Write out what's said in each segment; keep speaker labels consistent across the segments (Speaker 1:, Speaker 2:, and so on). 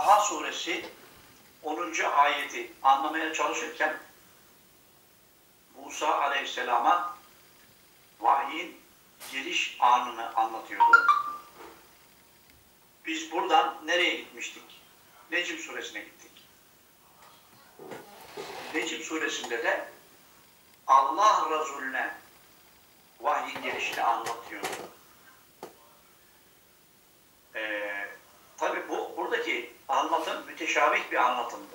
Speaker 1: Taha suresi 10. ayeti anlamaya çalışırken Musa aleyhisselama vahyin geliş anını anlatıyordu. Biz buradan nereye gitmiştik? Necm suresine gittik. Necm suresinde de Allah Resulüne vahyin gelişini anlatıyordu. Tabi buradaki anlatım müteşabih bir anlatımdı.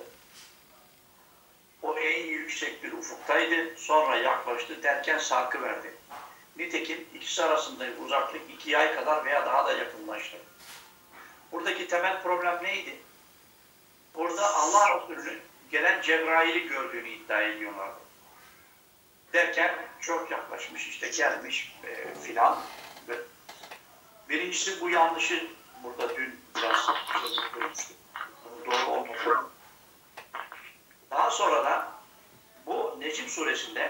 Speaker 1: O en yüksek bir ufuktaydı, sonra yaklaştı derken sarkıverdi. Nitekim ikisi arasındaki uzaklık 2 ay kadar veya daha da yakınlaştı. Buradaki temel problem neydi? Burada Allah Resulü'nün gelen Cebrail'i gördüğünü iddia ediyorlardı. Derken çok yaklaşmış, işte gelmiş filan. Birincisi bu yanlışı burada dün biraz görmüştük. Doğru olmadı. Daha sonra da bu Necm suresinde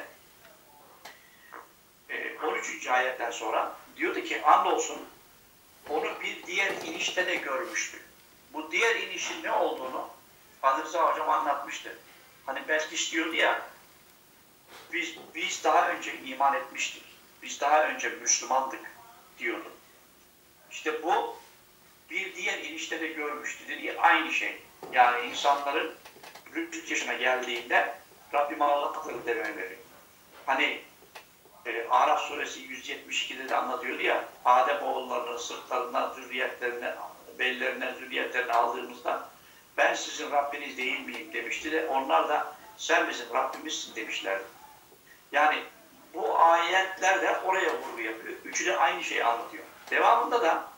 Speaker 1: 13. ayetten sonra diyordu ki andolsun onu bir diğer inişte de görmüştü. Bu diğer inişin ne olduğunu Fadıl Rıza Hocam anlatmıştı. Hani Belkiş diyordu ya, biz daha önce iman etmiştik. Biz daha önce Müslümandık diyordu. İşte bu bir diğer inişte de görmüştü dediği aynı şey. Yani insanların 3 yaşına geldiğinde Rabbim Allah'tır demeleri. Hani Araf suresi 172'de de anlatıyordu ya, Adem oğullarının sırtlarından zürriyetlerine, bellerine zürriyetlerini aldığımızda ben sizin Rabbiniz değil miyim demişti de onlar da sen bizim Rabbimizsin demişlerdi. Yani bu ayetler de oraya vurgu yapıyor. Üçü de aynı şeyi anlatıyor. Devamında da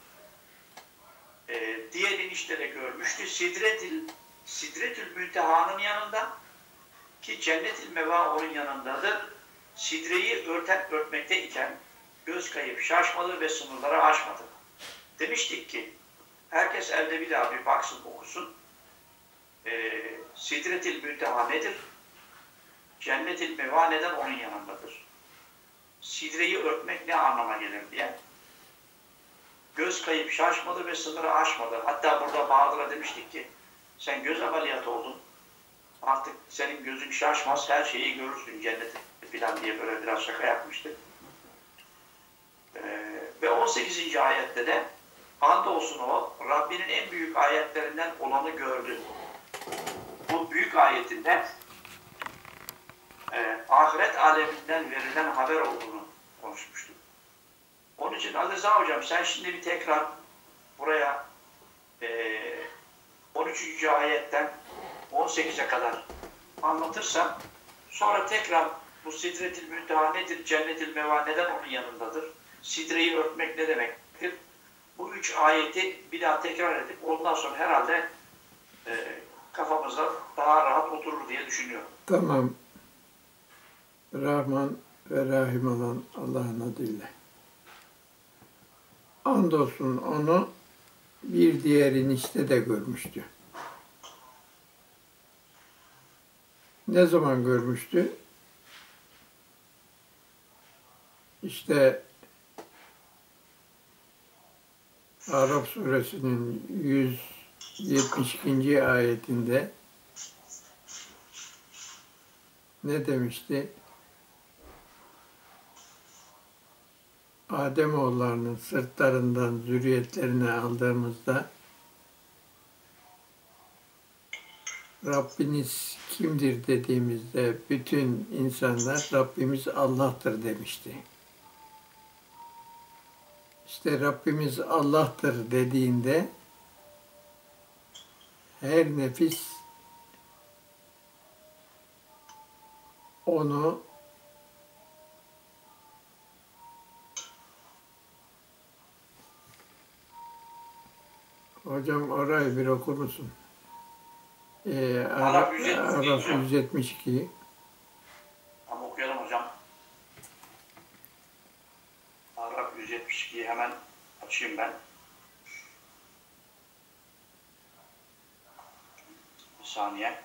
Speaker 1: diğer inişte de görmüştü. Sidretül Münteha'nın yanında ki Cennet-ül Meva onun yanındadır. Sidreyi örtmekte iken göz kayıp şaşmadı ve sınırları aşmadı. Demiştik ki herkes elde bir daha bir baksın okusun. Sidretül Münteha nedir? Cennet-ül Meva neden onun yanındadır? Sidreyi örtmek ne anlama gelir diye. Göz kayıp şaşmadı ve sınırı aşmadı. Hatta burada Bahadır'a demiştik ki sen göz ameliyatı oldun. Artık senin gözün şaşmaz, her şeyi görürsün cenneti falan diye böyle biraz şaka yapmıştık. Ve 18. ayette de andolsun o Rabbinin en büyük ayetlerinden olanı gördü. Bu büyük ayetinde ahiret aleminden verilen haber olduğunu konuşmuştuk. Onun için Ali Rıza Hocam sen şimdi bir tekrar buraya 13. ayetten 18'e kadar anlatırsan sonra tekrar bu Sidretül Münteha nedir, Cennet-ül Meva neden onun yanındadır, sidreyi örtmek ne demektir? Bu 3 ayeti bir daha tekrar edip ondan sonra herhalde kafamıza daha rahat oturur diye düşünüyorum.
Speaker 2: Tamam. Rahman ve Rahim olan Allah'ın adıyla. Andolsun onu bir diğer inişte de görmüştü. Ne zaman görmüştü? İşte Araf suresinin 172. ayetinde ne demişti? Ademoğullarının sırtlarından zürriyetlerini aldığımızda Rabbiniz kimdir dediğimizde bütün insanlar Rabbimiz Allah'tır demişti. İşte Rabbimiz Allah'tır dediğinde her nefis onu hocam orayı bir okur musun? Araf 172.
Speaker 1: Ama okuyalım hocam. Araf 172'yi hemen açayım ben. Bir saniye.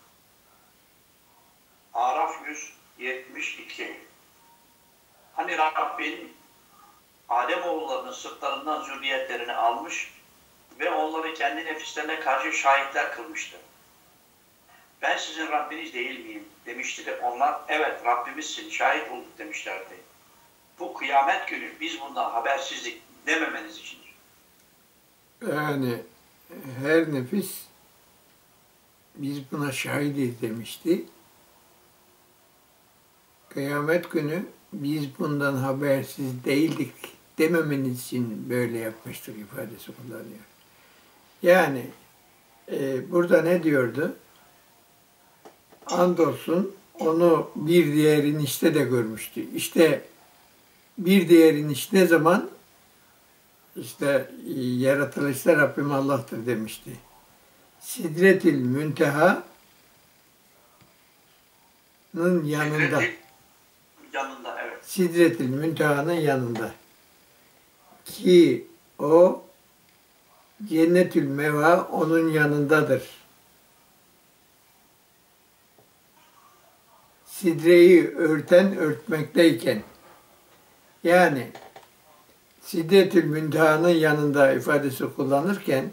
Speaker 1: Araf 172. Hani Rabbin Ademoğullarının sırtlarından zürriyetlerini almış, ve onları kendi nefislerine karşı şahitler kılmıştı. Ben sizin Rabbiniz değil miyim demişti de onlar evet Rabbimizsin şahit olduk demişlerdi. Bu kıyamet günü biz bundan habersizlik dememeniz içindir.
Speaker 2: Yani her nefis biz buna şahidiz demişti. Kıyamet günü biz bundan habersiz değildik dememeniz için böyle yapmıştık ifadesi kullanıyor. Yani burada ne diyordu? Andolsun onu bir diğer inişte de görmüştü. İşte bir diğer iniş ne zaman? İşte yaratılışta Rabbim Allah'tır demişti. Sidretül Münteha'nın yanında.
Speaker 1: Yanında evet.
Speaker 2: Sidretül Münteha'nın yanında. Ki o Cennetül Meva onun yanındadır. Sidreyi örten örtmekteyken yani Sidretül Münteha'nın yanında ifadesi kullanırken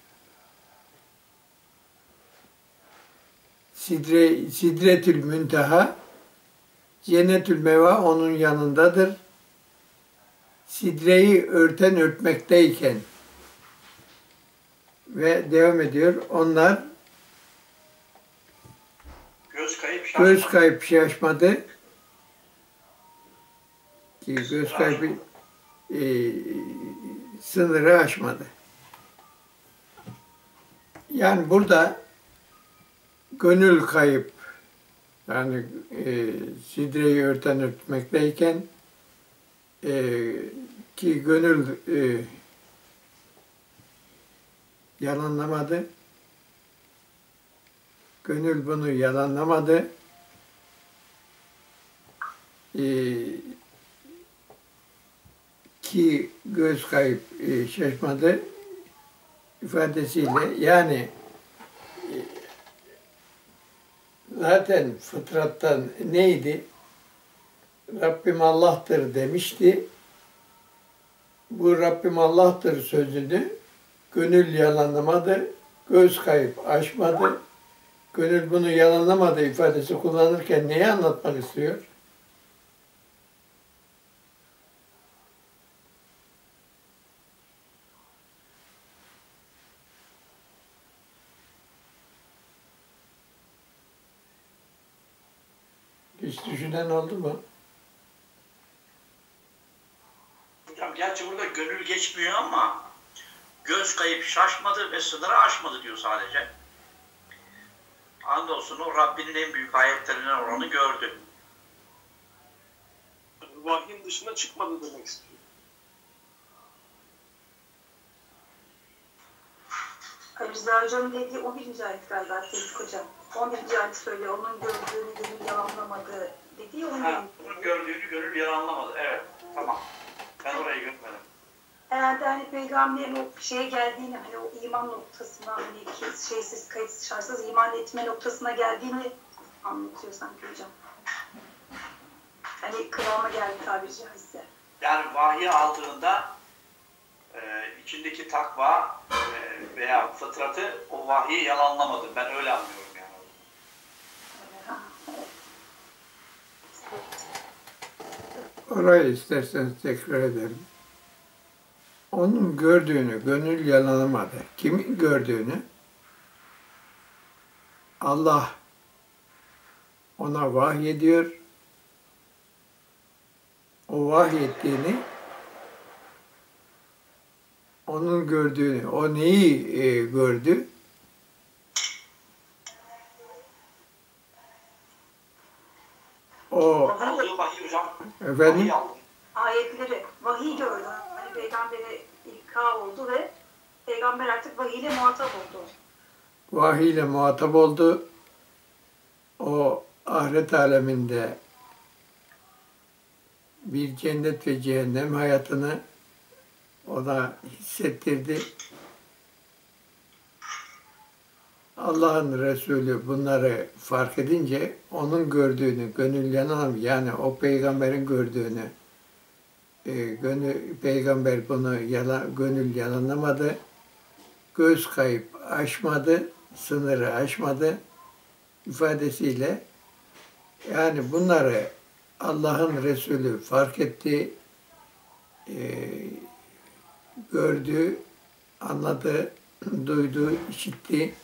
Speaker 2: Sidretül Münteha Cennetül Meva onun yanındadır. Sidreyi örten örtmekteyken ve devam ediyor. Onlar göz kayıp şaşmadı ki göz kaybı sınırı aşmadı. Yani burada gönül kayıp yani sidreyi örten örtmekteyken ki gönül yalanlamadı. Gönül bunu yalanlamadı. Ki göz kayıp şaşmadı ifadesiyle yani zaten fıtrattan neydi? Rabbim Allah'tır demişti. Bu Rabbim Allah'tır sözünü gönül yalanlamadı, göz kayıp aşmadı. Gönül bunu yalanlamadı ifadesi kullanırken neyi anlatmak istiyor? Hiç düşünen oldu mu?
Speaker 1: Hocam gerçi burada gönül geçmiyor ama göz kayıp şaşmadı ve sınırı aşmadı diyor sadece. Andolsun o Rabbinin en büyük ayetlerinden olanı gördü.
Speaker 3: Vahyin dışına çıkmadı demek istiyor.
Speaker 4: Rıza Hocam'ın dediği 11. ayet galiba Tevfik Hocam. 11. ayet söylüyor. Onun gördüğünü gönül yalanlamadı dediği
Speaker 1: Onun gördüğünü gönül yalanlamadı. Evet. Tamam. Ben orayı görmedim.
Speaker 4: Herhalde hani peygamberin o şeye geldiğini, hani o iman noktasına, hani şeysiz, kayıtsız, şartsız iman etme noktasına geldiğini anlatıyor sanki hocam. Hani kıvama geldi tabiri caizse.
Speaker 1: Yani vahiy aldığında içindeki takva veya fıtratı o vahiyi yalanlamadı. Ben öyle anlıyorum yani.
Speaker 2: Orayı isterseniz tekrar edelim. Onun gördüğünü gönül yalanlamadı. Kimin gördüğünü? Allah ona vahyediyor. O vahyettiğini onun gördüğünü, o neyi gördü? O
Speaker 1: Aldığı vahiy hocam.
Speaker 2: efendim
Speaker 1: Vahiy aldı.
Speaker 4: Ayetleri, vahiy gördü. Hani peygambere ilka oldu ve peygamber artık vahiyle muhatap oldu.
Speaker 2: vahiyle muhatap oldu. O ahiret aleminde bir cennet ve cehennem hayatını ona hissettirdi. Allah'ın Resulü bunları fark edince onun gördüğünü, gönül yanan yani o peygamberin gördüğünü peygamber bunu gönül yalanlamadı. göz kayıp aşmadı, sınırı aşmadı ifadesiyle yani bunları Allah'ın Resulü fark etti, gördü, anladı, duydu, işitti.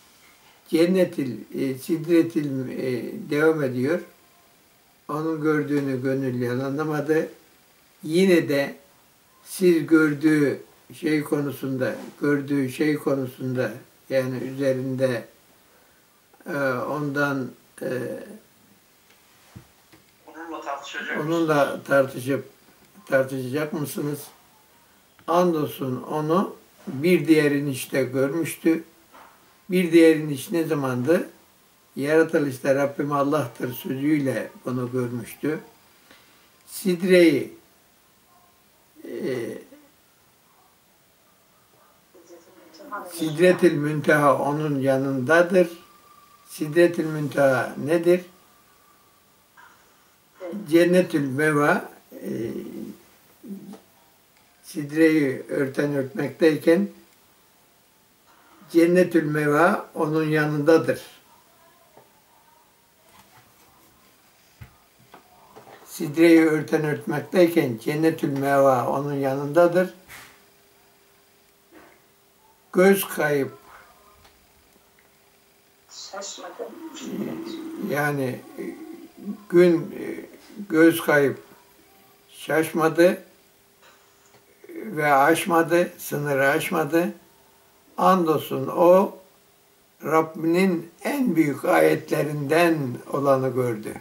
Speaker 2: Sidretil devam ediyor. Onun gördüğünü gönül yalanlamadı. Yine de siz gördüğü şey konusunda yani üzerinde ondan onunla tartışacak mısınız? Andolsun onu bir diğerin işte görmüştü. Bir diğerin iş ne zamandı? Yaratılışta Rabbim Allah'tır sözüyle bunu görmüştü. Sidreyi Sidretil Münteha onun yanındadır. Sidretil Münteha nedir? Cennetül Meva sidreyi örtmekteyken Cennetül Meva onun yanındadır. Sidreyi örtmekteyken Cennetül Meva onun yanındadır. Göz kayıp
Speaker 4: Şaşmadım.
Speaker 2: yani göz kayıp şaşmadı ve aşmadı, sınırı aşmadı. Andolsun o Rabbinin en büyük ayetlerinden olanı gördü.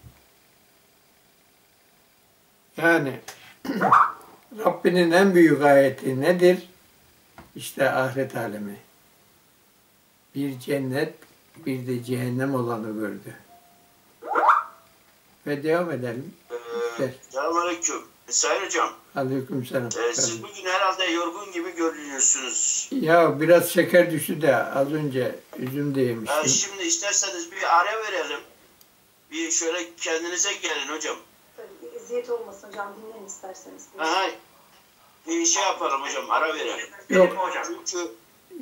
Speaker 2: Yani Rabbinin en büyük ayeti nedir? İşte ahiret alemi. Bir cennet, bir de cehennem olanı gördü. Ve devam edelim.
Speaker 5: Selamünaleyküm. Sayın Hocam.
Speaker 2: Aleykümselam.
Speaker 5: Siz bugün herhalde yorgun gibi görünüyorsunuz.
Speaker 2: Ya biraz şeker düştü de az önce üzüm de yemiştim.
Speaker 5: Şimdi isterseniz bir ara verelim. Bir şöyle kendinize gelin hocam.
Speaker 4: Tabii eziyet olmasın hocam, dinleyin isterseniz.
Speaker 5: Aha. Bir şey yapalım hocam, ara verelim.
Speaker 2: Yok.
Speaker 1: Hocam.
Speaker 5: Çünkü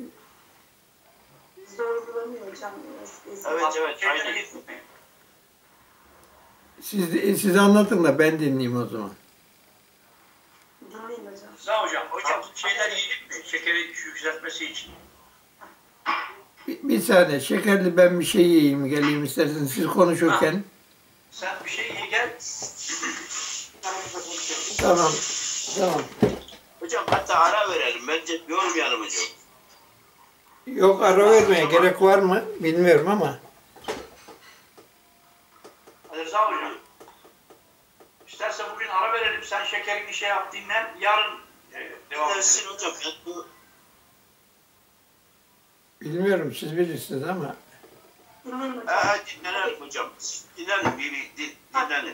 Speaker 4: Zorlanıyor hocam.
Speaker 5: evet aynen.
Speaker 2: Siz anlatın da ben dinleyeyim o zaman.
Speaker 4: Dinleyin hocam.
Speaker 1: Sağ hocam. Hocam şeyler yedik mi? Şekeri yükseltmesi için.
Speaker 2: Bir saniye şekerli ben bir şey yiyeyim geleyim isterseniz siz konuşurken.
Speaker 1: Sen bir şey ye gel.
Speaker 2: Tamam.
Speaker 5: Hocam hatta ara verelim. Bence yormayalım hocam.
Speaker 2: Yok ara vermeye gerek var mı bilmiyorum ama.
Speaker 1: Ali Rıza hocam. İsterse bugün ara verelim. Sen şekerini şey yap dinlen. Yarın devam
Speaker 5: Dersin
Speaker 1: edelim.
Speaker 5: hocam. Bu
Speaker 2: Bilmiyorum siz bilirsiniz ama.
Speaker 4: Dinleyin hocam.
Speaker 5: dinlenelim hocam. Dinlenin. Dinlenin.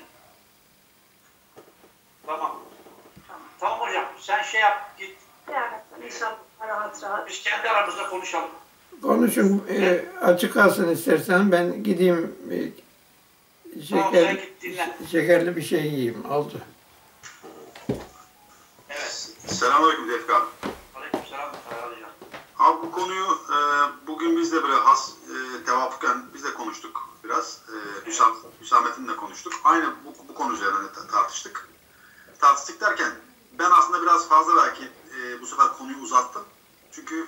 Speaker 1: Tamam. Tamam hocam. Sen şey yap git.
Speaker 4: Yani inşallah rahat.
Speaker 1: Biz kendi aramızda konuşalım.
Speaker 2: Konuşun açık kalsın istersen ben gideyim
Speaker 1: Tamam, sen git dinlen.
Speaker 2: şekerli bir şey yiyeyim. Oldu.
Speaker 1: Evet.
Speaker 6: Selamünaleyküm Tevfik abi.
Speaker 1: Aleykümselam. Hocam.
Speaker 6: Abi bu konuyu bugün biz de böyle tevafuken biz de konuştuk biraz. Hüsamettin'le konuştuk. Aynı bu konu üzerine tartıştık. Tartıştık derken ben aslında biraz fazla belki bu sefer konuyu uzattım. Çünkü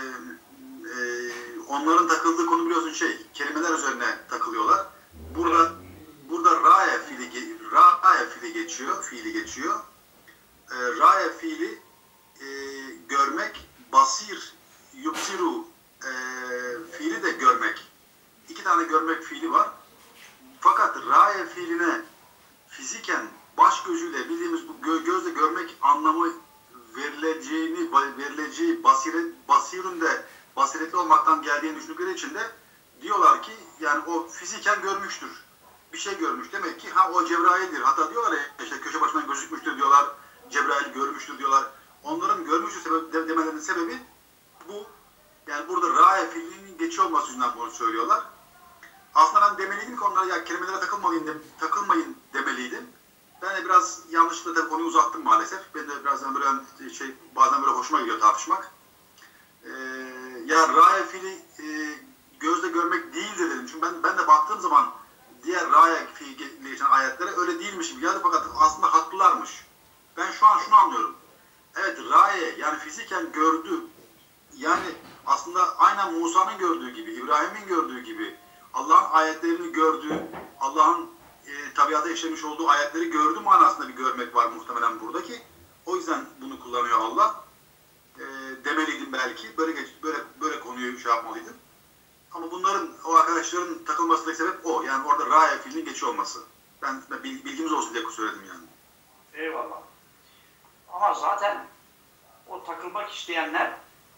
Speaker 6: onların takıldığı konu biliyorsun kelimeler üzerine takılıyorlar. Burada ra'ye fiili geçiyor. Ra'ye fiili görmek, basir, yubsiru fiili de görmek. 2 tane görmek fiili var. Fakat ra'ye fiiline fiziken baş gözüyle bildiğimiz bu gözle görmek anlamı verileceği basirun de basiretli olmaktan geldiğini düşündükleri için de diyorlar ki yani o fiziken görmüştür. Bir şey görmüş. Demek ki o Cebrail'dir. Hatta diyorlar ya işte köşe başından gözükmüştür diyorlar. Cebrail görmüştür diyorlar. Onların görmüştür demelerinin sebebi bu. Yani burada ra'ye fiilinin geçiyor olması yüzünden bunu söylüyorlar. Aslında ben demeliydim ki onlara ya kelimelere takılmayın demeliydim. Ben de biraz yanlışlıkla konuyu uzattım maalesef. Ben de bazen böyle hoşuma gidiyor tartışmak. ya raya fiili gözle görmek değildir dedim. Çünkü ben de baktığım zaman diğer raya fiili geçen ayetlere öyle değilmiş gibi geldi, fakat aslında haklılarmış. Ben şu an şunu anlıyorum. Evet, raye yani fiziken gördü. Yani aslında aynen Musa'nın gördüğü gibi, İbrahim'in gördüğü gibi Allah'ın ayetlerini gördüğü, Allah'ın tabiata işlemiş olduğu ayetleri gördü manasında bir görmek var muhtemelen buradaki. O yüzden bunu kullanıyor Allah. Demeliydim belki. Böyle konuyu şey yapmalıydım. Ama bunların, o arkadaşların takılmasındaki sebep o. Yani orada raya fiilinin geçiyor olması. Ben bilgimiz olsun diye söyledim yani.
Speaker 1: Eyvallah. Ama zaten o takılmak isteyenler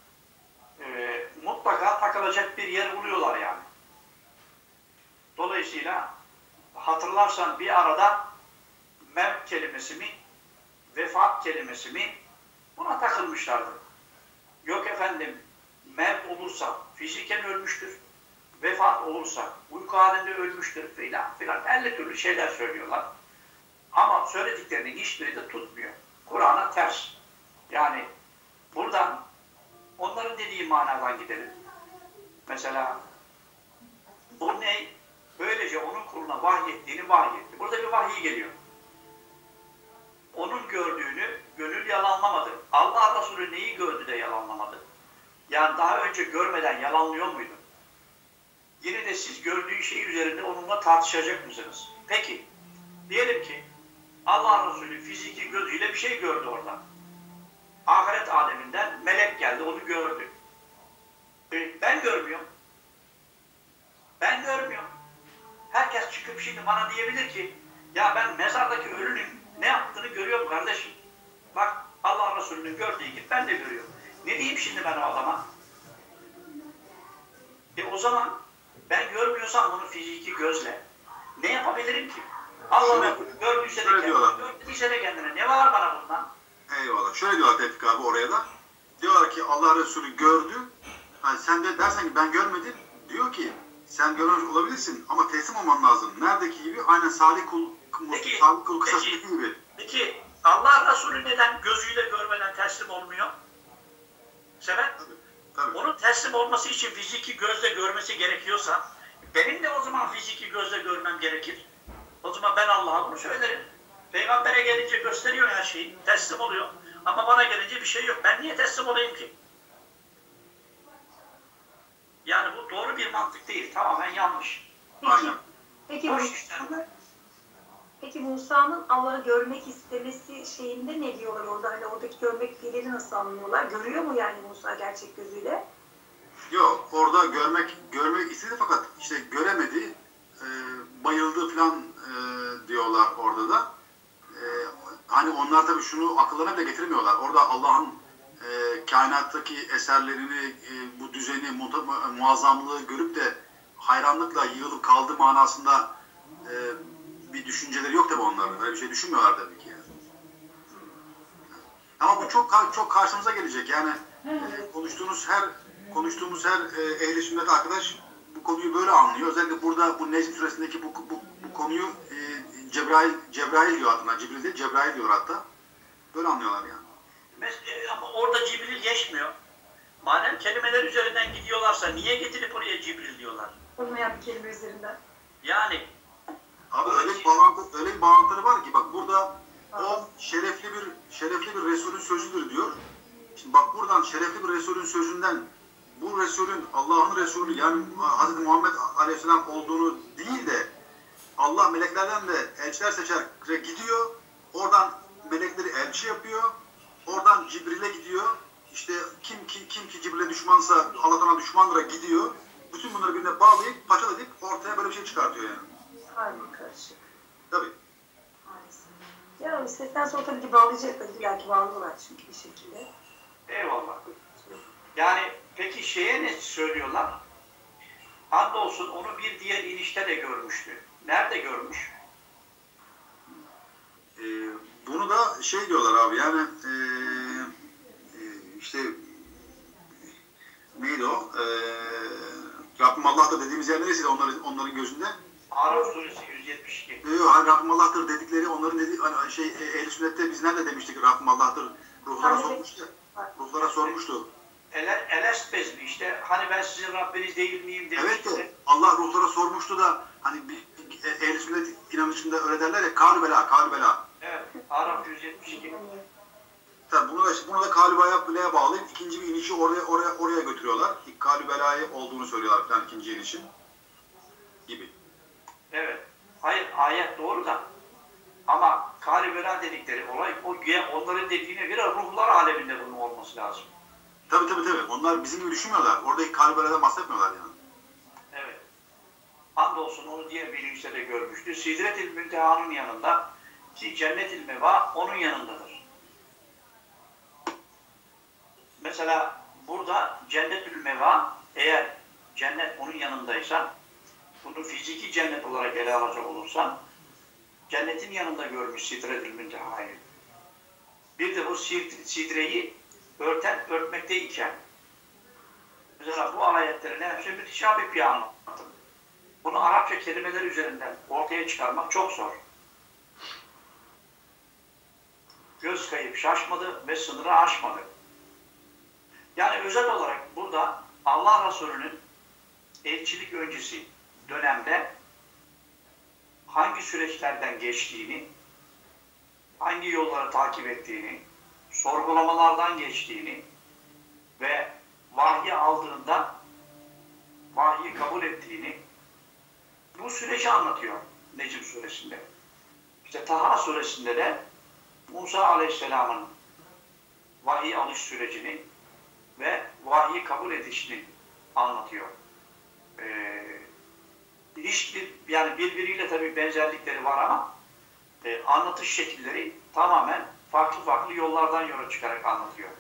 Speaker 1: mutlaka takılacak bir yer buluyorlar yani. Dolayısıyla hatırlarsan bir arada mevt kelimesi mi, vefat kelimesi mi, buna takılmışlardı. Yok efendim, mevt olursa fiziken ölmüştür, vefat olursa uyku halinde ölmüştür filan filan, 50 türlü şeyler söylüyorlar. Ama söylediklerinin hiçbiri de tutmuyor. Kur'an'a ters. Yani buradan onların dediği manadan gidelim. Mesela bu ne? Böylece onun kuluna vahyettiğini vahyetti. Burada bir vahiy geliyor. Onun gördüğünü gönül yalanlamadı. Allah Resulü neyi gördü de yalanlamadı? Yani daha önce görmeden yalanlıyor muydu? Yine de siz gördüğü şey üzerinde onunla tartışacak mısınız? Peki, diyelim ki Allah Resulü fiziki gözüyle bir şey gördü orada. Ahiret aleminden melek geldi, onu gördü. Ben görmüyorum. Ben görmüyorum. Herkes çıkıp şimdi bana diyebilir ki, ya ben mezardaki ölünün ne yaptığını görüyorum kardeşim. Bak, Allah Resulü'nün gördüğü gibi ben de görüyorum. Ne diyeyim şimdi ben o adama? O zaman ben görmüyorsam bunu fiziki gözle ne yapabilirim ki? Allah gördüyse de kendine, görmediyse de kendine. Ne var bana bundan?
Speaker 6: Eyvallah. Şöyle diyorlar Tevfik abi oraya da. Diyorlar ki Allah Resulü gördü. Yani sen de dersen ki ben görmedim. Diyor ki sen görmemiş olabilirsin ama teslim olman lazım. Neredeki gibi? Aynen Salih kul kısasındaki gibi.
Speaker 1: Peki Allah Resulü neden gözüyle görmeden teslim olmuyor? Sebep?
Speaker 6: Tabii.
Speaker 1: Onun teslim olması için fiziki gözle görmesi gerekiyorsa benim de o zaman fiziki gözle görmem gerekir. O zaman ben Allah'a bunu söylerim. Peygamber'e gelince gösteriyor her şeyi, teslim oluyor. Ama bana gelince bir şey yok. Ben niye teslim olayım ki? Yani bu doğru bir mantık değil. Tamamen yanlış.
Speaker 4: Peki Musa'nın Allah'ı görmek istemesi şeyinde ne diyorlar orada? Hani oradaki görmek fiilini nasıl anlıyorlar? Görüyor mu yani Musa gerçek gözüyle?
Speaker 6: Yok, orada görmek istedi fakat işte göremedi, bayıldı falan diyorlar orada da. Hani onlar tabii şunu akıllarına bile getirmiyorlar. Orada Allah'ın kainattaki eserlerini, bu düzeni, muazzamlığı görüp de hayranlıkla yığılıp kaldığı manasında bir düşünceleri yok tabii onların. Öyle bir şey düşünmüyorlar tabii ki. Yani. Ama bu çok karşımıza gelecek. Yani konuştuğumuz her ehli sünnet arkadaş bu konuyu böyle anlıyor. Özellikle burada bu Necm suresindeki bu konuyu Cebrail diyor adına. Cibril değil, Cebrail diyor hatta. Böyle anlıyorlar yani.
Speaker 1: Ama orada Cibril geçmiyor. Madem kelimeler üzerinden gidiyorlarsa niye getirip oraya Cibril diyorlar?
Speaker 4: Olmayan bir kelime üzerinden.
Speaker 1: Yani
Speaker 6: abi öyle bir bağlantıları var ki bak burada o şerefli bir Resulün sözüdür diyor. Şimdi bak buradan şerefli bir Resulün sözünden bu Resulün Allah'ın Resulü yani Hz. Muhammed Aleyhisselam olduğunu değil de Allah meleklerden de elçiler seçer gidiyor. Oradan melekleri elçi yapıyor. Oradan Cibril'e gidiyor. İşte kim ki Cibril'e düşmansa Allah'tan düşmandıra gidiyor. Bütün bunları birbirine bağlayıp paçalayıp ortaya böyle bir şey çıkartıyor yani.
Speaker 4: Harbi karışık.
Speaker 6: Tabii.
Speaker 4: Maalesef. Ya sesten sonra tabii ki bağlayacaklar. İlla ki bağlıyorlar çünkü bir şekilde.
Speaker 1: eyvallah. Yani peki şeye ne söylüyorlar? Andolsun onu bir diğer inişte de görmüştü. Nerede görmüş?
Speaker 6: Bunu da şey diyorlar abi yani işte neydi o? Rabbim Allah'tır dediğimiz yer neresiydi onların gözünde?
Speaker 1: Araf suresi 172.
Speaker 6: Hani Rabbim Allah'tır dedikleri onların dediği hani Ehl-i Sünnet'te biz nerede demiştik Rabbim Allah'tır ruhlara sormuştu.
Speaker 1: Elest bezmi işte hani ben sizin Rabbiniz değil miyim
Speaker 6: Evet
Speaker 1: demişti.
Speaker 6: de Allah ruhlara sormuştu da hani ehl-i sünnet inanışında öyle derler ya kâlü belâ.
Speaker 1: Evet. Arap 172.
Speaker 6: Tabii bunu da kâlü belâya bağlayıp ikinci bir inişi oraya götürüyorlar. Kâlü belâyı olduğunu söylüyorlar falan ikinci inişin gibi.
Speaker 1: Evet. Hayır ayet doğru da ama Kâlibela dedikleri olay onların dediğine göre ruhlar aleminde bunun olması lazım.
Speaker 6: Tabii. Onlar bizim gibi düşünmüyorlar. Oradaki kâlü belâdan bahsetmiyorlar yani.
Speaker 1: Evet. Andolsun onu diğer bilinçte de görmüştü. Sidret-i Münteha'nın yanında ki Cennet-i Meva onun yanındadır. Mesela burada Cennet-ül Meva eğer cennet onun yanındaysa bunu fiziki cennet olarak ele alacak olursan cennetin yanında görmüş Sidret-ül Münteha'yı. Bir de bu sidreyi örtmekteyken mesela bu ayetlerin hepsi müteşabih bir anlatım. Bunu Arapça kelimeler üzerinden ortaya çıkarmak çok zor. Göz kayıp şaşmadı ve sınırı aşmadı. Yani özet olarak burada Allah Resulü'nün elçilik öncesi dönemde hangi süreçlerden geçtiğini, hangi yolları takip ettiğini, sorgulamalardan geçtiğini ve vahyi aldığında vahyi kabul ettiğini bu süreci anlatıyor Necm suresinde. İşte Taha suresinde de Musa Aleyhisselam'ın vahiy alış sürecini ve vahyi kabul edişini anlatıyor. Yani birbiriyle tabii benzerlikleri var ama anlatış şekilleri tamamen farklı yollardan yola çıkarak anlatıyor.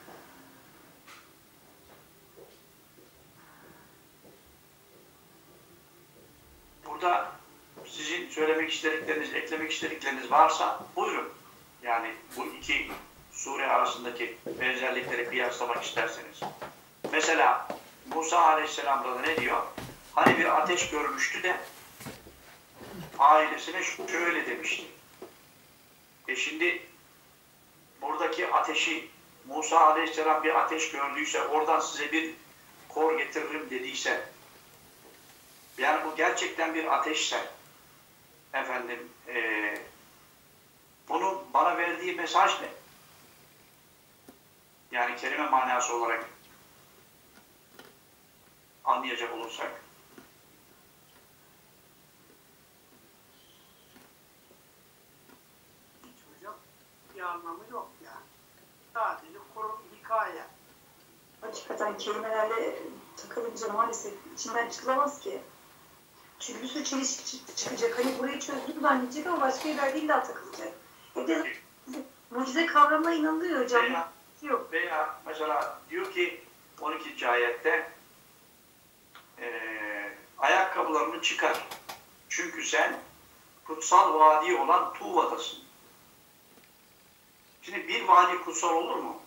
Speaker 1: Burada sizin söylemek istedikleriniz, eklemek istedikleriniz varsa buyurun. Yani bu iki sure arasındaki benzerlikleri kıyaslamak isterseniz. Mesela Musa Aleyhisselam'da da ne diyor? Hani bir ateş görmüştü de ailesine şöyle demişti. Şimdi buradaki ateşi Musa Aleyhisselam bir ateş gördüyse oradan size bir kor getiririm dediyse yani bu gerçekten bir ateşse efendim bunun bana verdiği mesaj ne? Yani kelime manası olarak anlayacak olursak
Speaker 7: Hocam bir anlamı yok yani. Sadece kuru bir hikaye.
Speaker 4: Hakikaten kelimelerle takılınca maalesef içinden çıkılamaz ki. Çünkü bir sürü çelişki çıkacak. Hani burayı çözdüm zannedecek ama başka yerlerde illa takılacak. Bir de mucize kavramına inanılıyor hocam. Yok.
Speaker 1: Veya mesela diyor ki 12. ayette ayakkabılarını çıkar. Çünkü sen kutsal vadi olan Tuva'dasın. Şimdi bir vadi kutsal olur mu?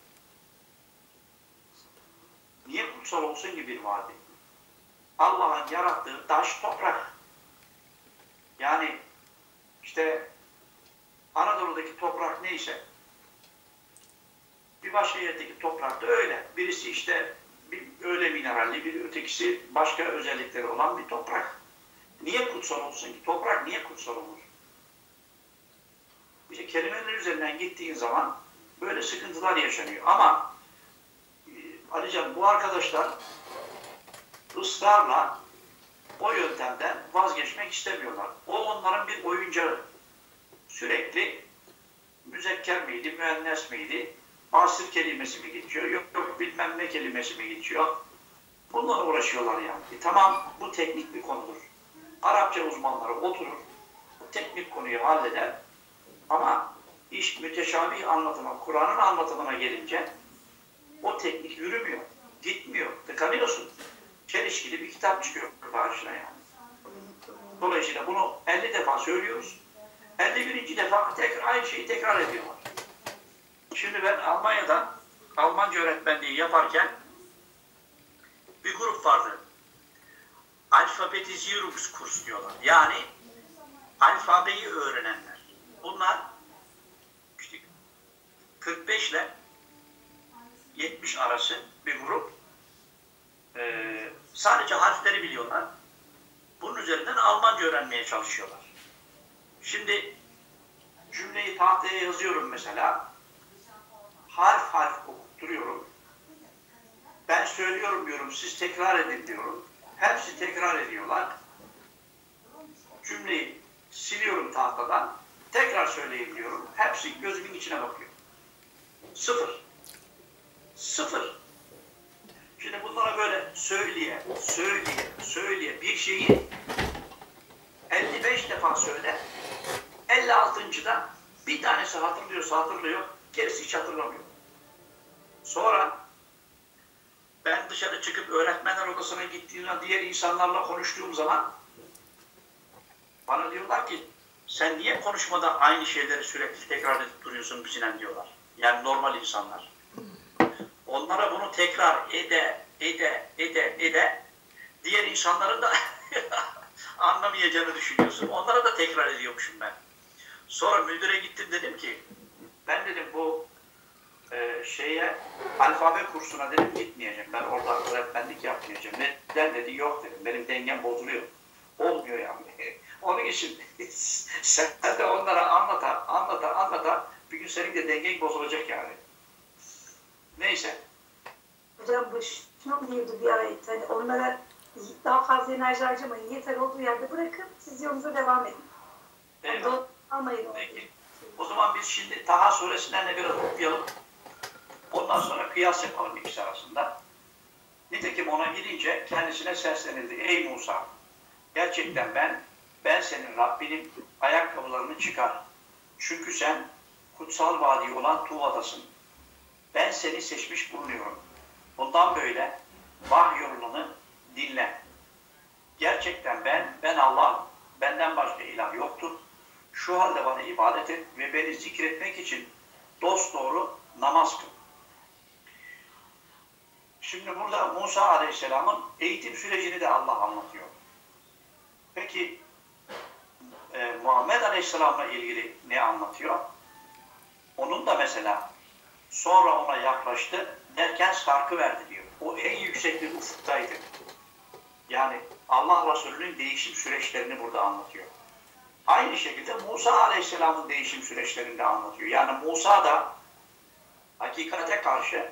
Speaker 1: Niye kutsal olsun ki bir vadi? Allah'ın yarattığı taş, toprak. Yani işte Anadolu'daki toprak neyse bir başka yerdeki toprak da öyle. Birisi işte öyle mineralli, bir ötekisi başka özellikleri olan bir toprak. Niye kutsal olsun ki? Toprak niye kutsal olur? İşte kelimeler üzerinden gittiğin zaman böyle sıkıntılar yaşanıyor. Ama Alican bu arkadaşlar ısrarla o yöntemden vazgeçmek istemiyorlar. O onların bir oyuncağı. Sürekli müzekker miydi, müennes miydi, asır kelimesi mi geçiyor, yok bilmem ne kelimesi mi geçiyor. Bununla uğraşıyorlar yani. Tamam bu teknik bir konudur. Arapça uzmanları oturur, teknik konuyu halleder. Ama iş müteşabih anlatıma, Kur'an'ın anlatımına gelince o teknik yürümüyor, gitmiyor, tıkanıyorsun. Çelişkili bir kitap çıkıyor karşına yani. Dolayısıyla bunu 50 defa söylüyoruz. 51. defa aynı şeyi tekrar ediyorlar. Şimdi ben Almanya'da Almanca öğretmenliği yaparken bir grup vardı. Alfabetizierungskurs diyorlar. Yani alfabeyi öğrenenler. Bunlar işte 45 ile 70 arası bir grup. Sadece harfleri biliyorlar. Bunun üzerinden Almanca öğrenmeye çalışıyorlar. Şimdi cümleyi tahtaya yazıyorum mesela. Harf harf okutturuyorum. Ben söylüyorum diyorum, siz tekrar edin diyorum. Hepsi tekrar ediyorlar. Cümleyi siliyorum tahtadan. Tekrar söyleyin diyorum. Hepsi gözümün içine bakıyor. Sıfır. Sıfır. Şimdi bunlara böyle söyleye bir şeyi 55 defa söyle. 56.'da bir tanesi hatırlıyorsa hatırlıyor, gerisi hiç hatırlamıyor. Sonra ben dışarı çıkıp öğretmenler odasına gittiğimde diğer insanlarla konuştuğum zaman bana diyorlar ki sen niye konuşmada aynı şeyleri sürekli tekrar edip duruyorsun Sinem diyorlar. Yani normal insanlar. Onlara bunu tekrar ede diğer insanların da anlamayacağını düşünüyorsun. Onlara da tekrar ediyormuşum ben. Sonra müdüre gittim, dedim ki ben dedim bu alfabe kursuna dedim gitmeyeceğim. Ben orada öğretmenlik yapmayacağım. Neden dedi, yok dedim. Benim dengem bozuluyor. Olmuyor yani. Onun için sen de onlara anlata bir gün senin de dengen bozulacak yani. Neyse.
Speaker 4: Hocam bu şunu mu diyordu bir ayet? Hani onlara daha fazla enerji harcamayın. Yeter olduğu yerde bırakın. Siz yolunuza devam edin.
Speaker 1: Evet.
Speaker 4: Yani almayın.
Speaker 1: Peki. O zaman biz şimdi Taha suresinden de biraz okuyalım. Ondan sonra kıyas yapalım ikisi arasında. Nitekim ona gelince kendisine seslenildi. Ey Musa! Gerçekten ben senin Rabbinim, ayakkabılarını çıkar. Çünkü sen kutsal vadi olan Tuva'dasın. Ben seni seçmiş bulunuyorum. Bundan böyle vahyolunu dinle. Gerçekten ben Allah, benden başka ilah yoktur. Şu halde bana ibadet et ve beni zikretmek için dosdoğru namaz kıl. Şimdi burada Musa Aleyhisselam'ın eğitim sürecini de Allah anlatıyor. Peki Muhammed Aleyhisselam'la ilgili ne anlatıyor? Onun da mesela sonra ona yaklaştı derken sarkı verdi diyor. O en yüksek bir ufuktaydı. Yani Allah Resulü'nün değişim süreçlerini burada anlatıyor. Aynı şekilde Musa Aleyhisselam'ın değişim süreçlerini de anlatıyor. Yani Musa da hakikate karşı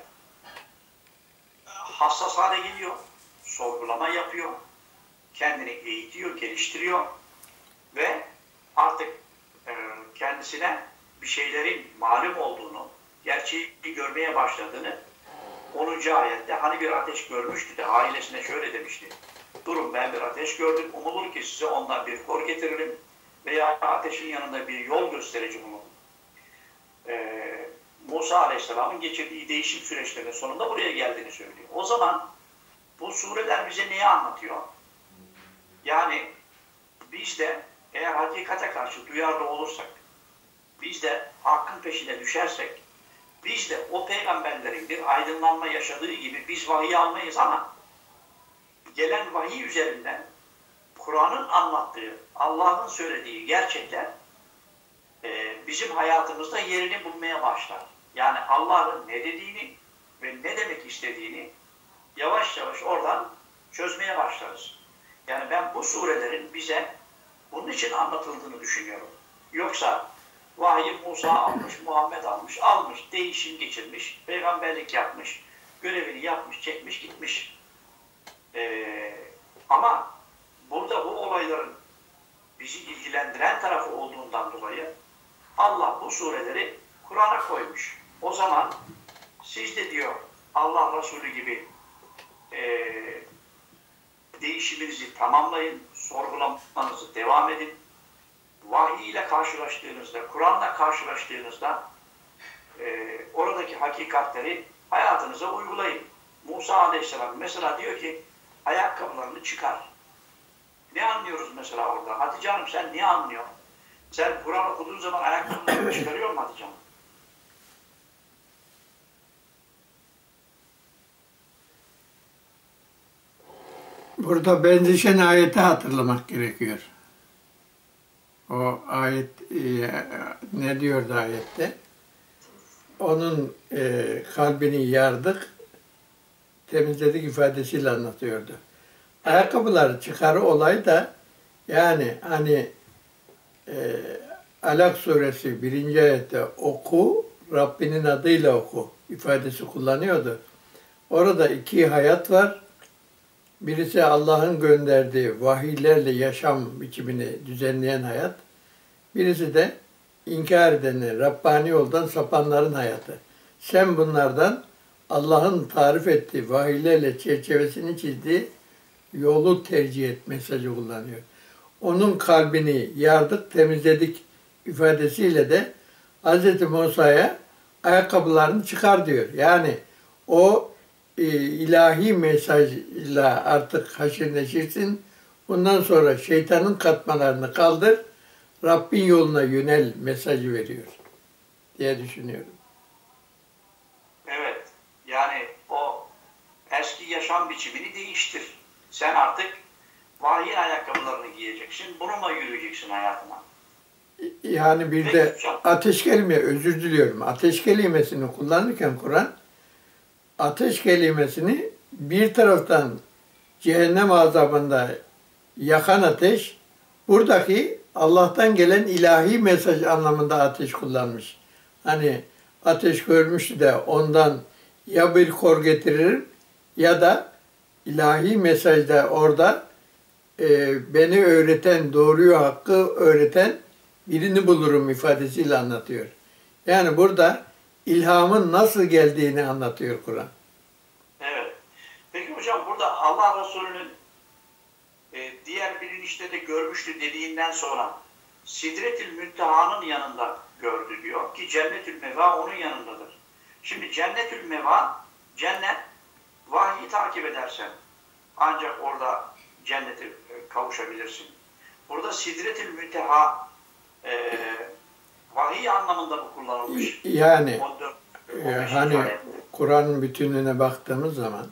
Speaker 1: hassas hale geliyor, sorgulama yapıyor, kendini eğitiyor, geliştiriyor ve artık kendisine bir şeylerin malum olduğunu, gerçeği görmeye başladığını 10. ayette hani bir ateş görmüştü de ailesine şöyle demişti. Durun, ben bir ateş gördüm, umulur ki size ondan bir kor getiririm veya ateşin yanında bir yol gösterici bulun. Musa Aleyhisselam'ın geçirdiği değişim süreçlerinin sonunda buraya geldiğini söylüyor. O zaman bu sureler bize neyi anlatıyor? Yani biz de eğer hakikate karşı duyarlı olursak, biz de hakkın peşine düşersek, biz de o peygamberlerin bir aydınlanma yaşadığı gibi biz vahiy almayız ama gelen vahiy üzerinden Kur'an'ın anlattığı, Allah'ın söylediği gerçekler bizim hayatımızda yerini bulmaya başlar. Yani Allah'ın ne dediğini ve ne demek istediğini yavaş yavaş oradan çözmeye başlarız. Yani ben bu surelerin bize bunun için anlatıldığını düşünüyorum. Yoksa vahiy Musa almış, Muhammed almış, değişim geçirmiş, peygamberlik yapmış, görevini yapmış, çekmiş, gitmiş. Ama burada bu olayların bizi ilgilendiren tarafı olduğundan dolayı Allah bu sureleri Kur'an'a koymuş. O zaman siz de diyor Allah Resulü gibi değişiminizi tamamlayın, sorgulamanızı devam edin. Vahiy ile karşılaştığınızda, Kur'an'la karşılaştığınızda oradaki hakikatleri hayatınıza uygulayın. Musa Aleyhisselam mesela diyor ki ayakkabılarını çıkar. Ne anlıyoruz mesela orada? Hatice Hanım sen niye anlıyorsun? Sen Kur'an okuduğun zaman ayakkabılarını çıkarıyor musun Hatice Hanım?
Speaker 2: Burada benzişen ayeti hatırlamak gerekiyor. O ayet ne diyordu ayette? onun kalbini yardık, temizledik ifadesiyle anlatıyordu. Ayakkabıları çıkarı olay da yani hani Alak suresi 1. ayette oku, Rabbinin adıyla oku ifadesi kullanıyordu. Orada iki hayat var. Birisi Allah'ın gönderdiği vahiylerle yaşam biçimini düzenleyen hayat. Birisi de inkar edenler, Rabbani yoldan sapanların hayatı. Sen bunlardan Allah'ın tarif ettiği vahiylerle çerçevesini çizdiği yolu tercih et mesajı kullanıyor. Onun kalbini yardık, temizledik ifadesiyle de Hz. Musa'ya ayakkabılarını çıkar diyor. Yani o ilahi mesajla artık haşir neşirsin. Bundan sonra şeytanın katmalarını kaldır, Rabbin yoluna yönel mesajı veriyor diye düşünüyorum.
Speaker 1: Evet. Yani o eski yaşam biçimini değiştir. Sen artık vahiy ayakkabılarını giyeceksin. Bununla yürüyeceksin hayatına.
Speaker 2: Yani bir de ateş kelime, özür diliyorum. Ateş kelimesini kullanırken Kur'an, ateş kelimesini bir taraftan cehennem azabında yakan ateş, buradaki Allah'tan gelen ilahi mesaj anlamında ateş kullanmış. Hani ateş görmüştü de ondan ya bir kor getiririm ya da ilahi mesajda orada beni öğreten, doğruyu hakkı öğreten birini bulurum ifadesiyle anlatıyor. Yani burada ilhamın nasıl geldiğini anlatıyor Kur'an.
Speaker 1: Evet. Peki hocam burada Allah Resulü'nün diğer bir inişte de görmüştü dediğinden sonra Sidretül Münteha'nın yanında gördü diyor ki Cennetül Meva onun yanındadır. Şimdi Cennetül Meva, cennet, vahyi takip edersen ancak orada cennete kavuşabilirsin. Burada Sidretül Münteha vahiy anlamında mı kullanılmış?
Speaker 2: Yani
Speaker 1: 14
Speaker 2: hani
Speaker 1: ayette.
Speaker 2: Kur'an'ın bütünlüğüne baktığımız zaman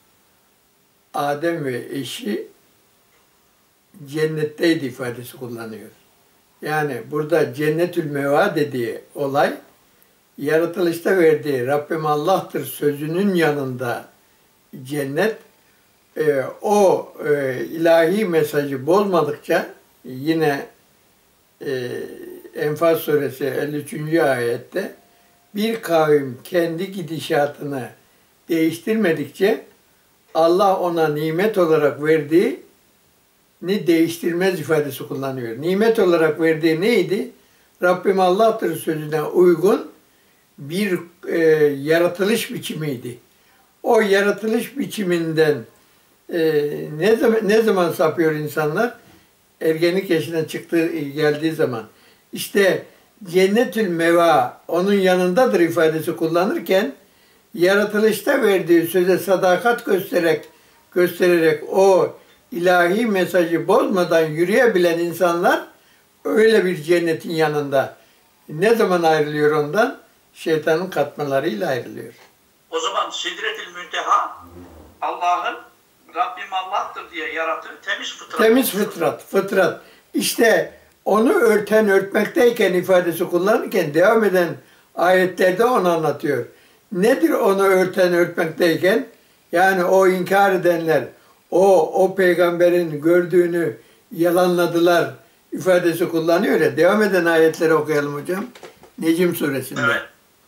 Speaker 2: Adem ve eşi cennetteydi ifadesi kullanıyor. Yani burada Cennetül Meva dediği olay yaratılışta verdiği Rabbim Allah'tır sözünün yanında cennet ilahi mesajı bozmadıkça yine Enfal suresi 53. ayette bir kavim kendi gidişatını değiştirmedikçe Allah ona nimet olarak verdiğini değiştirmez ifadesi kullanıyor. Nimet olarak verdiği neydi? Rabbim Allah'tır sözüne uygun bir yaratılış biçimiydi. O yaratılış biçiminden ne zaman sapıyor insanlar? Ergenlik yaşına geldiği zaman. İşte Cennetül Meva onun yanındadır ifadesi kullanırken yaratılışta verdiği söze sadakat göstererek o ilahi mesajı bozmadan yürüyebilen insanlar öyle bir cennetin yanında. Ne zaman ayrılıyor ondan? Şeytanın katmalarıyla ayrılıyor.
Speaker 1: O zaman Sidretül Münteha Allah'ın Rabbim Allah'tır diye yarattığı temiz fıtrat.
Speaker 2: Temiz fıtrat. İşte onu örtmekteyken ifadesi kullanırken devam eden ayetlerde onu anlatıyor. Nedir onu örtmekteyken? Yani o inkar edenler, o peygamberin gördüğünü yalanladılar ifadesi kullanıyor ya. Devam eden ayetleri okuyalım hocam. Necm suresinde.
Speaker 1: Evet.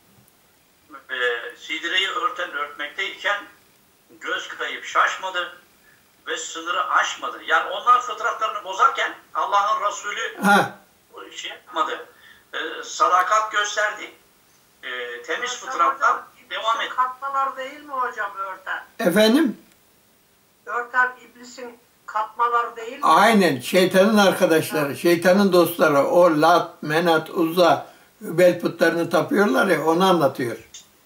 Speaker 1: Sidreyi örtmekteyken göz kayıp şaşmadı ve sınırı aşmadı. Yani onlar fıtratlarını bozarken Allah'ın Resulü şey yapmadı. Sadakat gösterdi. Temiz fıtrattan devam etti.
Speaker 7: Katmalar değil mi hocam örten?
Speaker 2: Efendim?
Speaker 7: Örten iblisin katmalar değil mi?
Speaker 2: Aynen. Şeytanın arkadaşları, şeytanın dostları. O Lat, Menat, Uzza, Hübel putlarını tapıyorlar ya, onu anlatıyor.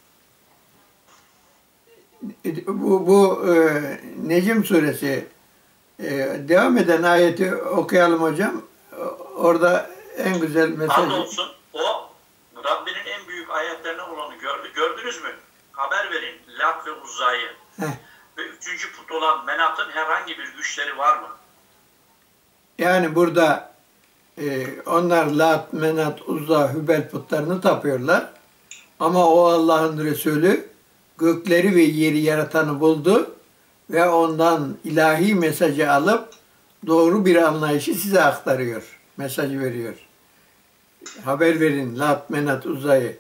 Speaker 2: Bu Necm suresi devam eden ayeti okuyalım hocam. Orada en güzel mesaj.
Speaker 1: Andolsun o Rabbinin en büyük ayetlerine olanı gördünüz mü? Haber verin Lat ve Uzza'yı. Ve üçüncü put olan Menat'ın herhangi bir güçleri var mı?
Speaker 2: Yani burada onlar Lat, Menat, Uzza, Hübel putlarını tapıyorlar. Ama o Allah'ın Resulü gökleri ve yeri yaratanı buldu ve ondan ilahi mesajı alıp doğru bir anlayışı size aktarıyor. Mesajı veriyor. Haber verin Lat, Menat, Uzay'ı.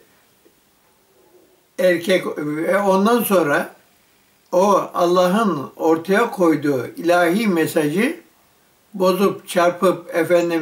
Speaker 2: Erkek ve ondan sonra o Allah'ın ortaya koyduğu ilahi mesajı bozup çarpıp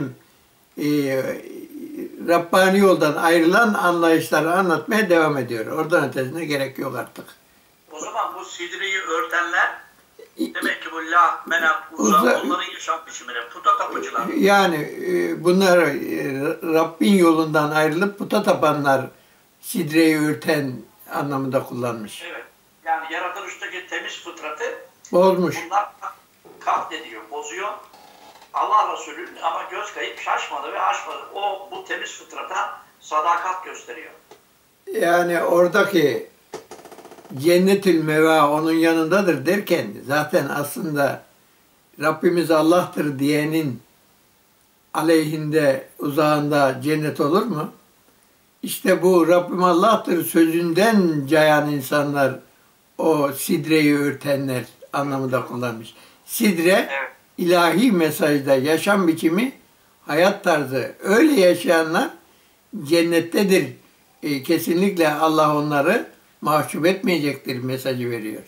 Speaker 2: Rabbani yoldan ayrılan anlayışları anlatmaya devam ediyor. Oradan ötesine gerek yok artık.
Speaker 1: O zaman bu sidreyi örtenler demek ki bu Lat, Menat, Uzay onların yaşam biçimine puta tapıcılar.
Speaker 2: Yani bunlar Rabbin yolundan ayrılıp puta tapanlar sidreyi örten anlamında kullanmış.
Speaker 1: Evet. Yani yaratılıştaki temiz fıtratı
Speaker 2: Bozmuş.
Speaker 1: bunlar katlediyor, bozuyor. Allah Resulü ama göz kayıp şaşmadı ve aşmadı. O bu temiz fıtrata sadakat gösteriyor.
Speaker 2: Yani oradaki cennetül meva onun yanındadır derken zaten aslında Rabbimiz Allah'tır diyenin aleyhinde uzağında cennet olur mu? İşte bu Rabbim Allah'tır sözünden cayan insanlar o sidreyi örtenler anlamında kullanmış. Sidre
Speaker 1: Evet.
Speaker 2: ilahi mesajda yaşam biçimi, hayat tarzı. Öyle yaşayanlar cennettedir. Kesinlikle Allah onları mahcup etmeyecektir mesajı veriyor.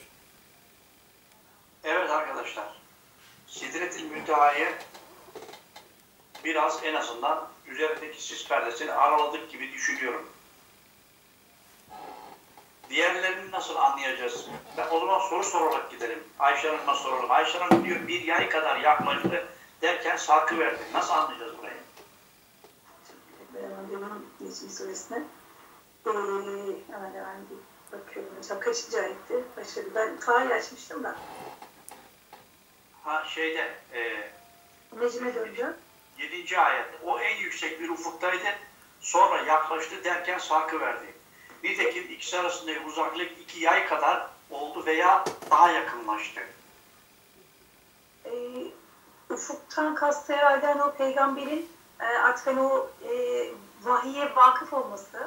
Speaker 1: Evet arkadaşlar. Sidret-i Münteha'yı biraz en azından üzerindeki sis perdesini araladık gibi düşünüyorum. Diğerlerini nasıl anlayacağız? Ben o zaman soru sorarak gidelim. Ayşe Hanım'a soralım. Ayşe Hanım diyor bir yay kadar yaklaştı derken sarkı verdi. Nasıl anlayacağız burayı?
Speaker 4: Demin Necmi Suresine. Hemen bir bakıyorum hocam. Kaçıncı ayetti? Başladı. Ben Ta'yı açmıştım da.
Speaker 1: Ha
Speaker 4: Necmi'ye döndü.
Speaker 1: 7. ayet. O en yüksek bir ufuktaydı. Sonra yaklaştı derken sarkı verdi. Nitekim ikisi arasındaki uzaklık 2 yay kadar oldu veya daha yakınlaştı.
Speaker 4: Ufuktan kastı herhalde hani o peygamberin artık hani o vahiye vakıf olması.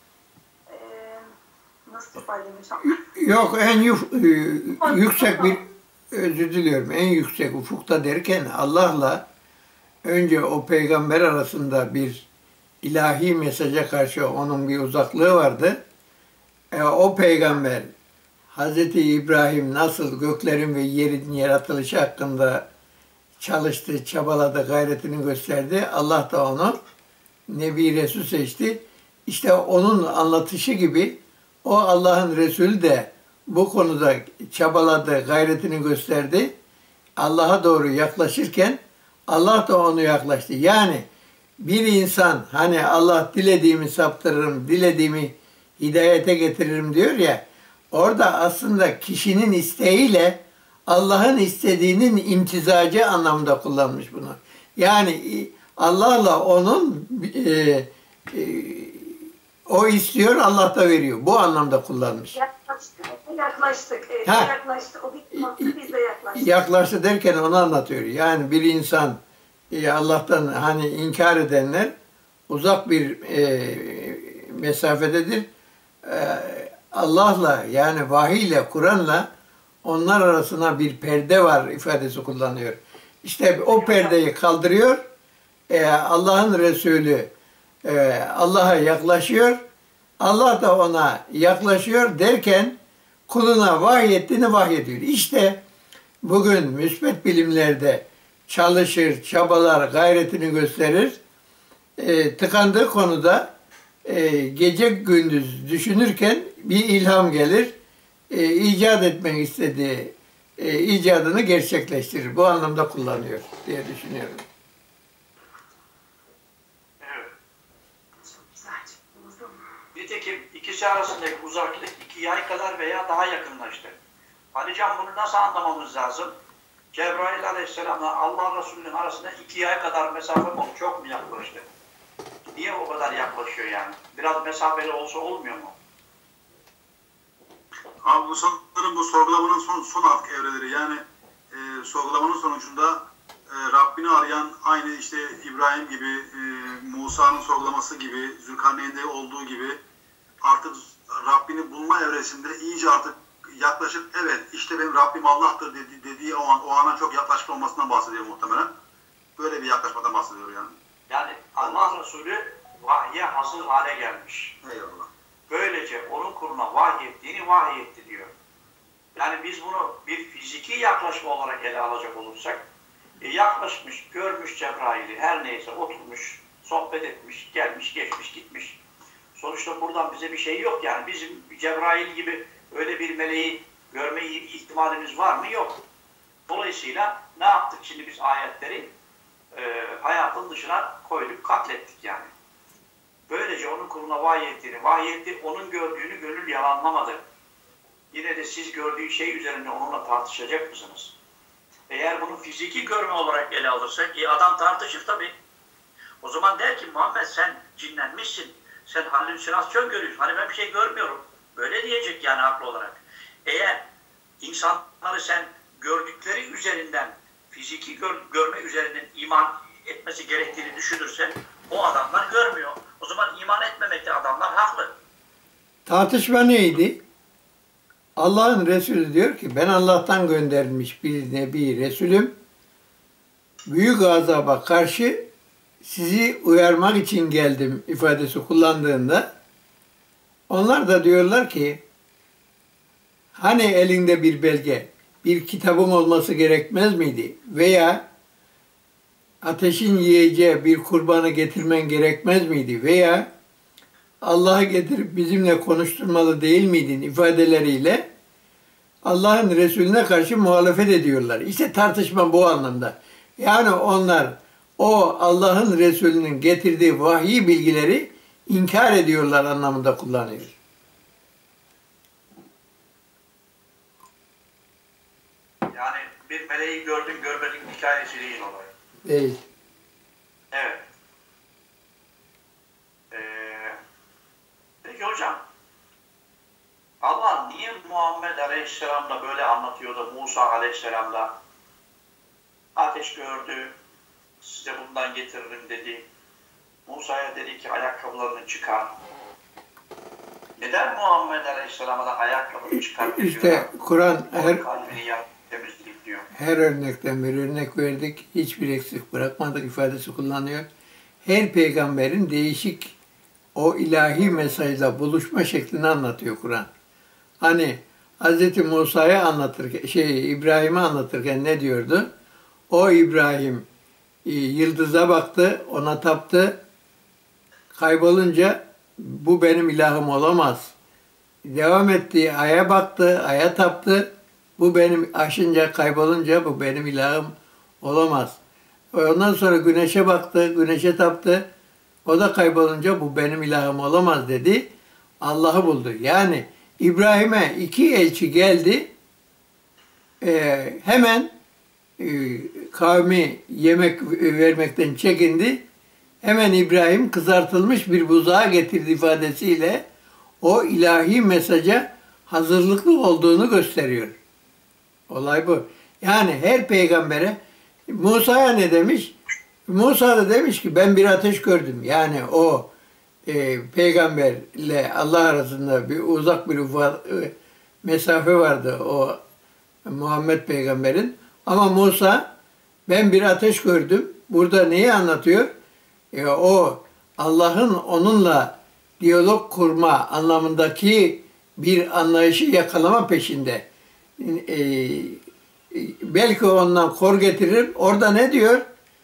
Speaker 4: Nasıl ifade hocam?
Speaker 2: Yok en yüksek bir özür diliyorum. En yüksek ufukta derken Allah'la önce o peygamber arasında bir ilahi mesaja karşı onun bir uzaklığı vardı. O peygamber Hazreti İbrahim nasıl göklerin ve yerin yaratılışı hakkında çalıştı, çabaladı, gayretini gösterdi. Allah da onu Nebi Resul seçti. İşte onun anlatışı gibi o Allah'ın Resulü de bu konuda çabaladı, gayretini gösterdi. Allah'a doğru yaklaşırken Allah da onu yaklaştı. Yani bir insan hani Allah dilediğimi saptırırım, dilediğimi hidayete getiririm diyor ya, orada aslında kişinin isteğiyle Allah'ın istediğinin imtizacı anlamında kullanmış bunu. Yani Allah'la onun o istiyor, Allah da veriyor. Bu anlamda kullanmış.
Speaker 4: Yaklaştık. Yaklaştık. O bitmedi, biz de yaklaştık.
Speaker 2: Yaklaştı derken onu anlatıyor. Yani bir insan Allah'tan hani inkar edenler uzak bir mesafededir. Allah'la yani vahiyle, Kur'an'la onlar arasına bir perde var ifadesi kullanıyor. İşte o perdeyi kaldırıyor. Allah'ın Resulü Allah'a yaklaşıyor. Allah da ona yaklaşıyor derken kuluna vahyettiğini vahyediyor. İşte bugün müsbet bilimlerde çalışır, çabalar, gayretini gösterir. Tıkandığı konuda gece gündüz düşünürken bir ilham gelir. İcat etmek istediği icadını gerçekleştirir. Bu anlamda kullanıyor diye düşünüyorum.
Speaker 1: Evet. Nitekim ikisi arasındaki uzaklık 2 yay kadar veya daha yakınlaştı. Alican bunu nasıl anlamamız lazım? Cebrail Aleyhisselam'la Allah Resulü'nün arasında 2 yay kadar mesafe mi? Çok mu yaklaştı? Niye o kadar yaklaşıyor yani? Biraz mesafeli olsa olmuyor mu?
Speaker 6: Abi bu sanırım bu sorgulamanın son artık evreleri. Yani sorgulamanın sonucunda Rabbini arayan aynı işte İbrahim gibi, Musa'nın sorgulaması gibi, Zülkarneyn'de olduğu gibi artık Rabbini bulma evresinde iyice artık yaklaşıp evet işte benim Rabbim Allah'tır dediği o ana çok yaklaşık olmasından bahsediyor muhtemelen. Böyle bir yaklaşmadan bahsediyor yani.
Speaker 1: Yani Allah Resulü vahye hazır hale gelmiş.
Speaker 6: Eyvallah.
Speaker 1: Böylece onun kuluna vahyettiğini vahyetti diyor. Yani biz bunu bir fiziki yaklaşma olarak ele alacak olursak, yaklaşmış, görmüş Cebrail'i, her neyse oturmuş, sohbet etmiş, gelmiş, geçmiş, gitmiş. Sonuçta buradan bize bir şey yok yani. Bizim Cebrail gibi öyle bir meleği görme ihtimalimiz var mı? Yok. Dolayısıyla ne yaptık şimdi biz ayetleri? Hayatın dışına koyduk, katlettik yani. Böylece onun kuluna vahyetti, onun gördüğünü gönül yalanlamadı. Yine de siz gördüğü şey üzerinde onunla tartışacak mısınız? Eğer bunu fiziki görme olarak ele alırsak, adam tartışır tabii. O zaman der ki Muhammed sen cinlenmişsin, sen halüsinasyon görüyorsun, hani ben bir şey görmüyorum. Böyle diyecek yani haklı olarak. Eğer insanları sen gördükleri üzerinden, fiziki görme üzerinden iman etmesi gerektiğini düşünürsen, o adamlar görmüyor. O zaman iman etmemekte adamlar haklı.
Speaker 2: Tartışma neydi? Allah'ın Resulü diyor ki ben Allah'tan gönderilmiş bir nebi Resulüm. Büyük azaba karşı sizi uyarmak için geldim ifadesi kullandığında onlar da diyorlar ki hani elinde bir belge, bir kitabın olması gerekmez miydi? Veya ateşin yiyeceği bir kurbanı getirmen gerekmez miydi? Veya Allah'ı getirip bizimle konuşturmalı değil miydin ifadeleriyle Allah'ın Resulüne karşı muhalefet ediyorlar. İşte tartışma bu anlamda. Yani onlar o Allah'ın Resulü'nün getirdiği vahiy bilgileri inkar ediyorlar anlamında kullanıyor.
Speaker 1: Yani bir meleği gördün görmedin hikayesi değil olay.
Speaker 2: Değil.
Speaker 1: Evet. Peki hocam, Allah niye Muhammed Aleyhisselam'da böyle anlatıyor da Musa Aleyhisselam'da ateş gördü, size bundan getiririm dedi. Musa'ya dedi ki ayakkabılarını çıkar. Neden Muhammed Aleyhisselam'a da ayakkabını çıkar diyor?
Speaker 2: İşte Kur'an her örnekten bir örnek verdik. Hiçbir eksik bırakmadık ifadesi kullanıyor. Her peygamberin değişik o ilahi mesajla buluşma şeklini anlatıyor Kur'an. Hani Hz. Musa'ya anlatırken, İbrahim'e anlatırken ne diyordu? O İbrahim yıldıza baktı, ona taptı. Kaybolunca bu benim ilahım olamaz. Devam etti, aya baktı, aya taptı. Bu benim aşınca, kaybolunca bu benim ilahım olamaz. Ondan sonra güneşe baktı, güneşe taptı. O da kaybolunca bu benim ilahım olamaz dedi. Allah'ı buldu. Yani İbrahim'e iki elçi geldi. Hemen kavmi yemek vermekten çekindi. Hemen İbrahim kızartılmış bir buzağı getirdi ifadesiyle o ilahi mesaja hazırlıklı olduğunu gösteriyor. Olay bu. Yani her peygambere Musa'ya ne demiş? Musa da demiş ki ben bir ateş gördüm. Yani o peygamberle Allah arasında bir uzak bir mesafe vardı o Muhammed peygamberin. Ama Musa ben bir ateş gördüm. Burada neyi anlatıyor? O Allah'ın onunla diyalog kurma anlamındaki bir anlayışı yakalama peşinde. Belki ondan kor getirir. Orada ne diyor?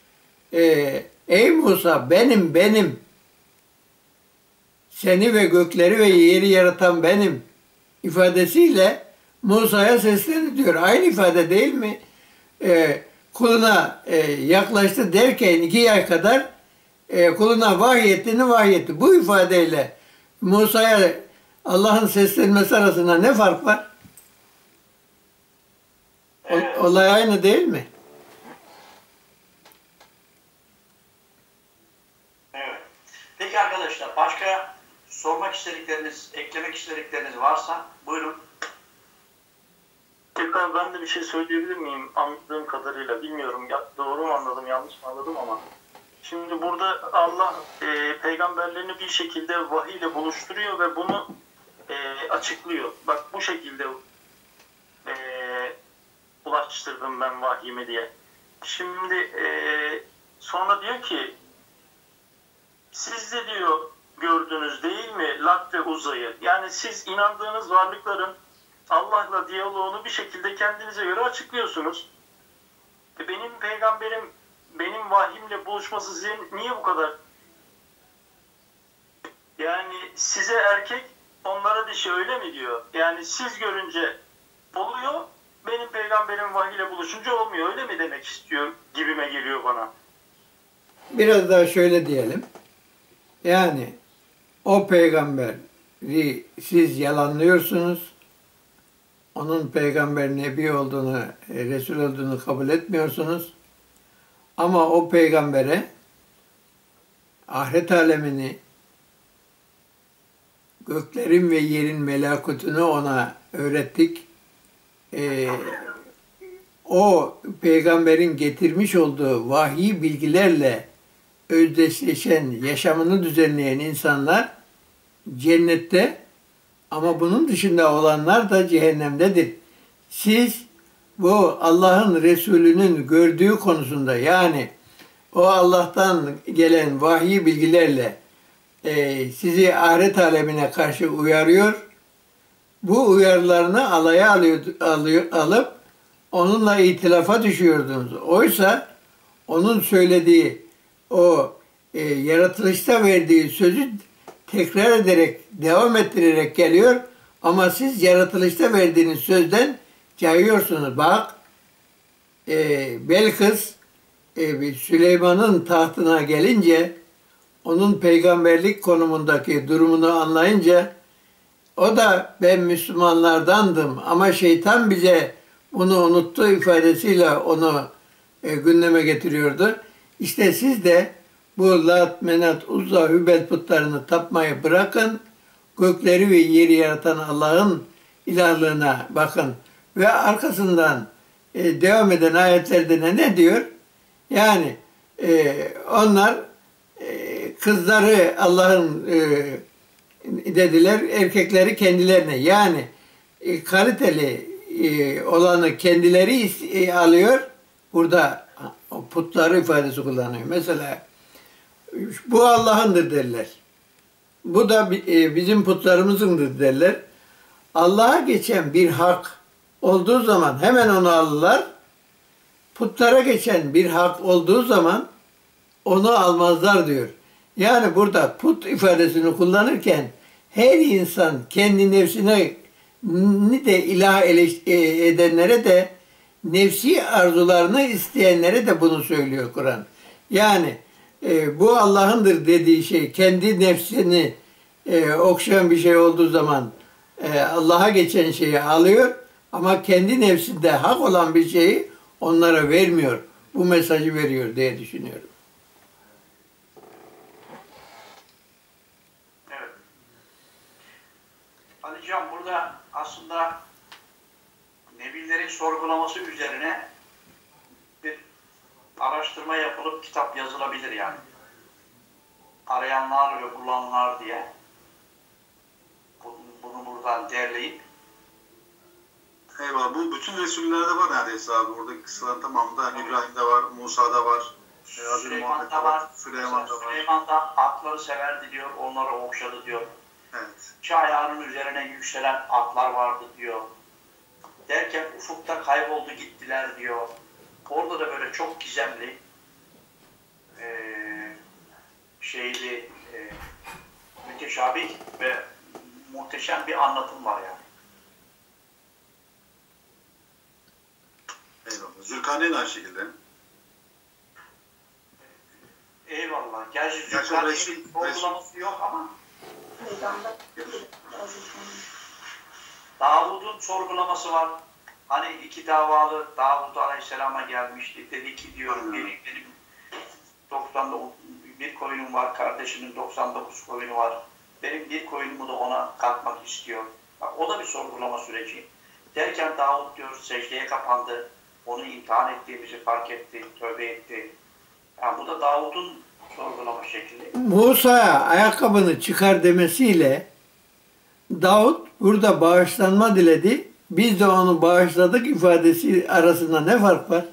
Speaker 2: Ey Musa benim seni ve gökleri ve yeri yaratan benim ifadesiyle Musa'ya seslendi diyor. Aynı ifade değil mi? Kuluna yaklaştı derken 2 ay kadar kuluna vahyetti. Bu ifadeyle Musa'ya Allah'ın seslenmesi arasında ne fark var? Olay aynı değil mi?
Speaker 1: Evet. Peki arkadaşlar başka sormak istedikleriniz, eklemek istedikleriniz varsa buyurun.
Speaker 8: Tekrar ben de bir şey söyleyebilir miyim? Anladığım kadarıyla bilmiyorum doğru mu anladım yanlış mı anladım ama şimdi burada Allah peygamberlerini bir şekilde vahiy ile buluşturuyor ve bunu açıklıyor. Bak bu şekilde ulaştırdım ben vahyimi diye. Şimdi sonra diyor ki siz de diyor gördünüz değil mi Lat ve Uza'yı? Yani siz inandığınız varlıkların Allah'la diyaloğunu bir şekilde kendinize göre açıklıyorsunuz. Benim peygamberim benim vahyimle buluşması size niye bu kadar? Yani size erkek onlara dişi öyle mi diyor? Yani siz görünce oluyor, benim peygamberim vahiyle buluşunca olmuyor öyle mi demek istiyor gibime geliyor bana.
Speaker 2: Biraz daha şöyle diyelim. Yani o peygamberi siz yalanlıyorsunuz. Onun peygamber, nebi olduğunu, resul olduğunu kabul etmiyorsunuz. Ama o peygambere ahiret alemini, göklerin ve yerin melakutunu ona öğrettik. O peygamberin getirmiş olduğu vahiy bilgilerle özdeşleşen, yaşamını düzenleyen insanlar cennette, ama bunun dışında olanlar da cehennemdedir. Siz bu Allah'ın Resulü'nün gördüğü konusunda, yani o Allah'tan gelen vahiy bilgilerle sizi ahiret alemine karşı uyarıyor. Bu uyarılarını alaya alıp onunla itilafa düşüyordunuz. Oysa onun söylediği o yaratılışta verdiği sözü tekrar ederek, devam ettirerek geliyor. Ama siz yaratılışta verdiğiniz sözden cayıyorsunuz. Bak, Belkıs Süleyman'ın tahtına gelince, onun peygamberlik konumundaki durumunu anlayınca, o da ben Müslümanlardandım ama şeytan bize bunu unuttu ifadesiyle onu gündeme getiriyordu. İşte siz de bu Lat, Menat, Uzza, Hübel putlarını tapmayı bırakın. Gökleri ve yeri yaratan Allah'ın ilahlığına bakın. Ve arkasından devam eden ayetlerde ne diyor? Yani onlar kızları Allah'ın dediler, erkekleri kendilerine. Yani kaliteli olanı kendileri alıyor. Burada putları ifadesi kullanıyor. Mesela bu Allah'ındır derler. Bu da bizim putlarımızındır derler. Allah'a geçen bir hak olduğu zaman hemen onu alırlar. Putlara geçen bir hak olduğu zaman onu almazlar diyor. Yani burada put ifadesini kullanırken her insan kendi nefsine de ilah edenlere de nefsi arzularını isteyenlere de bunu söylüyor Kur'an. Yani bu Allah'ındır dediği şey kendi nefsini okşayan bir şey olduğu zaman Allah'a geçen şeyi alıyor ama kendi nefsinde hak olan bir şeyi onlara vermiyor. Bu mesajı veriyor diye düşünüyorum.
Speaker 1: Evet. Alican, burada aslında Nebilerin sorgulaması üzerine bir araştırma yapılıp kitap yazılabilir yani. Arayanlar ve bulanlar diye bunu buradan derleyip.
Speaker 6: Eyvallah. Bu bütün Resullerde var neredeyse abi. Oradaki kıssaların tamamında İbrahim'de var, Musa'da var,
Speaker 1: Süleyman'da var.
Speaker 6: Süleyman'da var.
Speaker 1: Süleyman'da atları severdi diyor, onları okşadı diyor.
Speaker 6: Evet.
Speaker 1: İki ayağının üzerine yükselen atlar vardı diyor. Derken ufukta kayboldu gittiler diyor. Orada da böyle çok gizemli, müteşabih ve muhteşem bir anlatım var yani.
Speaker 6: Eyvallah. Zülkarneyn aynı şekilde.
Speaker 1: Eyvallah. Gerçi Zülkarneyn'in sorgulaması yok ama Davud'un sorgulaması var. Hani iki davalı Davud Aleyhisselam'a gelmişti. Dedi ki diyor benim 91 koyunum var, kardeşimin 99 koyunu var. Benim bir koyunumu da ona katmak istiyor. Bak, o da bir sorgulama süreci. Derken Davud diyor secdeye kapandı. Onu imtihan ettiğimizi fark etti, tövbe etti. Yani bu da Davud'un sorgulama şekli.
Speaker 2: Musa'ya ayakkabını çıkar demesiyle Davut burada bağışlanma diledi. Biz de onu bağışladık ifadesi arasında ne fark var?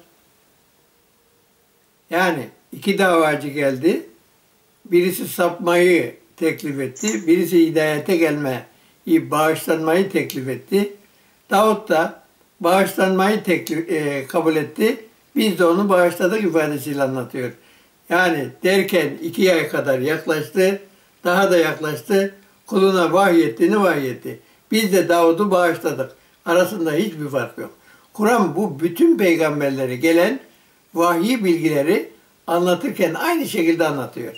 Speaker 2: Yani iki davacı geldi. Birisi sapmayı teklif etti. Birisi hidayete gelmeyi, bağışlanmayı teklif etti. Davut da bağışlanmayı kabul etti. Biz de onu bağışladık ifadesiyle anlatıyor. Yani derken 2 ay kadar yaklaştı. Daha da yaklaştı. Kuluna vahyettiğini vahyetti. Biz de Davud'u bağışladık. Arasında hiçbir fark yok. Kur'an bu bütün peygamberlere gelen vahiy bilgileri anlatırken aynı şekilde anlatıyor.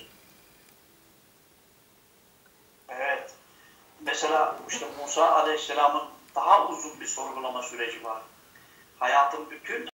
Speaker 1: Evet. Mesela işte Musa Aleyhisselam'ın daha uzun bir sorgulama süreci var. Hayatın bütün